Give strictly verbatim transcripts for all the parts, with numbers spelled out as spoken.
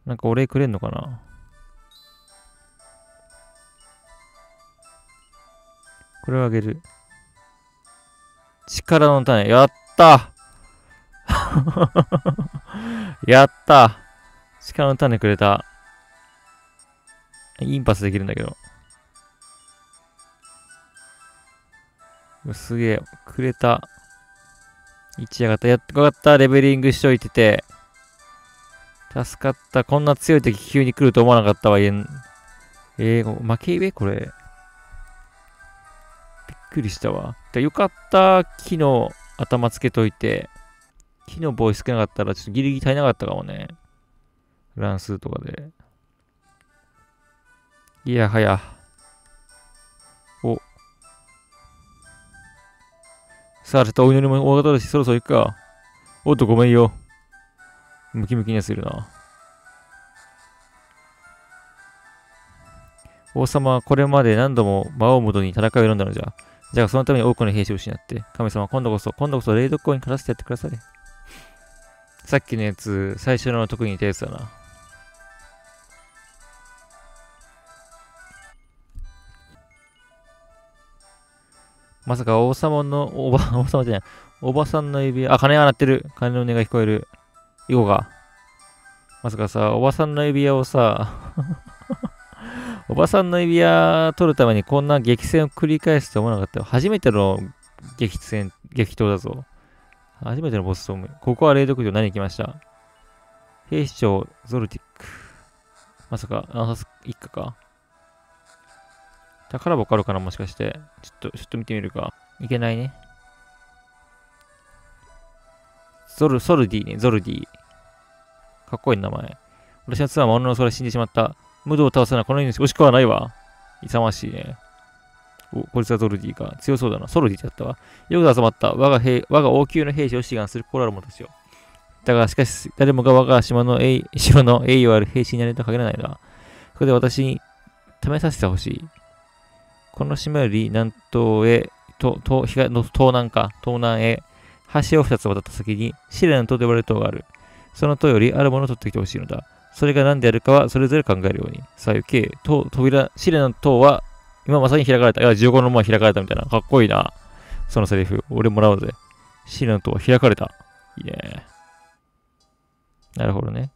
なんかお礼くれんのかな。これをあげる。力の種。やったやった力の種くれた。インパスできるんだけど。すげえ。くれた。一上がった。やっとかった。レベリングしといてて。助かった。こんな強い敵急に来ると思わなかったわ。えー、負け上これ。びっくりしたわ。よかった。木の頭つけといて。木のボイス少なかったらちょっとギリギリ足りなかったかもね。乱数とかで。いやはや。お。さあ、ちょっとお祈りも大型だし、そろそろ行くか。おっと、ごめんよ。ムキムキにやついるな。王様はこれまで何度も魔王ムドに戦いを挑んだのじゃ。じゃあそのために多くの兵士を失って、神様今度こそ、今度こそ霊読校に勝たせてやってください。さっきのやつ、最初の特に似たやつだな。まさか王様の、おば、王様じゃない。おばさんの指輪、あ、鐘が鳴ってる。鐘の音が聞こえる。行こうか。まさかさ、おばさんの指輪をさ、おばさんの指輪取るためにこんな激戦を繰り返すと思わなかったよ。初めての激戦、激闘だぞ。初めてのボストーム。ここは霊読城何に来ました。兵士長ゾルティック。まさか、アナサス一家か。宝箱あるかなもしかして。ちょっと、ちょっと見てみるか。いけないね。ゾル、ソルディね、ゾルディ。かっこいい名前。私の妻は女の空死んでしまった。無道を倒すのはこの世に惜しくはないわ。勇ましいね。お、こいつはゾルディか。強そうだな。ソルディってやったわ。よく集まった。我が兵、我が王宮の兵士を志願する心ある者たちよ。だが、しかし、誰もが我が島の栄島の栄誉ある兵士になれるとは限らないな。そこで私に試させてほしい。この島より南東へ、と東東東南か、東南へ、橋を二つ渡った先に、試練の塔と呼ばれる塔がある。その塔よりあるものを取ってきてほしいのだ。それが何であるかはそれぞれ考えるように。さあ行け。塔、扉、試練の塔は今まさに開かれた。いや、じゅうごの前開かれたみたいな。かっこいいな。そのセリフ。俺もらおうぜ。試練の塔は開かれた。いいね。なるほどね。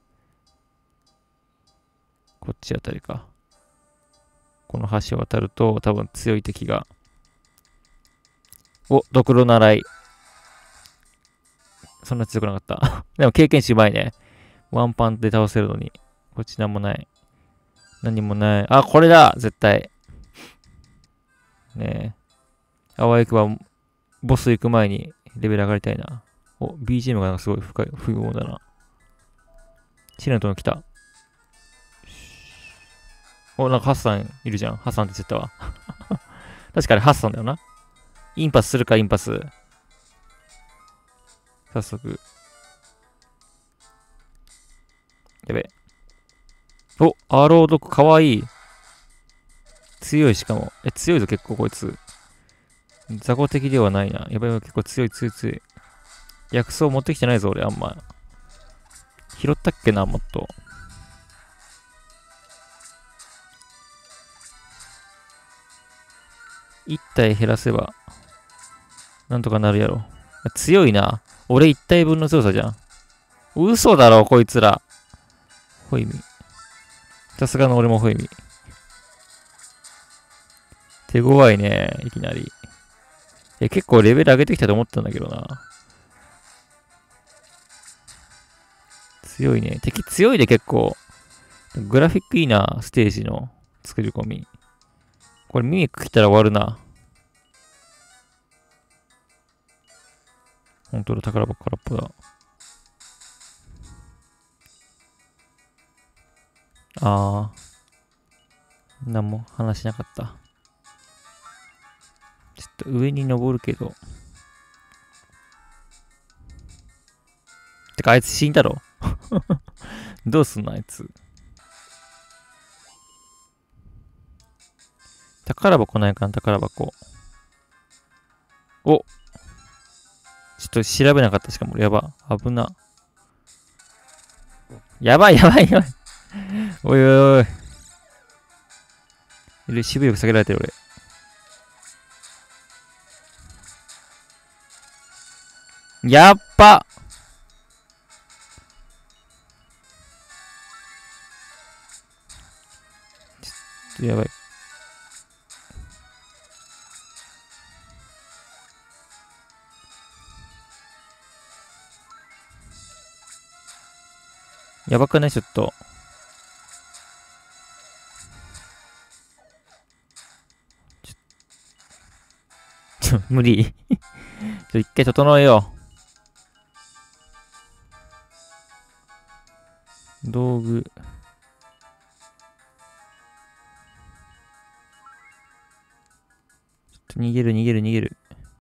こっちあたりか。この橋を渡ると多分強い敵が。お、ドクロ習い。そんな強くなかった。でも経験値うまいね。ワンパンで倒せるのに。こっちなんもない。何もない。あ、これだ絶対。ねえ。あわよくば、ボス行く前にレベル上がりたいな。お、ビージーエム がなんかすごい深い、不合だな。シレントの来た。お、なんかハッサンいるじゃん。ハッサンって言っちゃったわ。確かにハッサンだよな。インパスするか、インパス。早速。やべ。お、アロードクかわいい。強いしかも。え、強いぞ結構こいつ。雑魚的ではないな。やばい結構強い強い強い。薬草持ってきてないぞ俺あんま。拾ったっけなもっと。一体減らせば、なんとかなるやろ。強いな。俺一体分の強さじゃん。嘘だろこいつら。ホイミ。さすがの俺もホイミ。手強いね、いきなり。え、結構レベル上げてきたと思ったんだけどな。強いね。敵強いで結構。グラフィックいいな、ステージの作り込み。これミミック来たら終わるな。本当だ、宝箱空っぽだ。あー。なんも話しなかった。ちょっと上に登るけど。てか、あいつ死んだろどうすんのあいつ。宝箱ないかな宝箱。おちょっと調べなかったしかも、やば。危な。やばいやばいやばい。 おいおいおい。いる、渋いよく下げられてる俺。やっば。ちょっとやばい。やばくない？ちょっと。ちょ、無理。ちょ、一回整えよう。道具。ちょっと逃げる逃げる逃げる。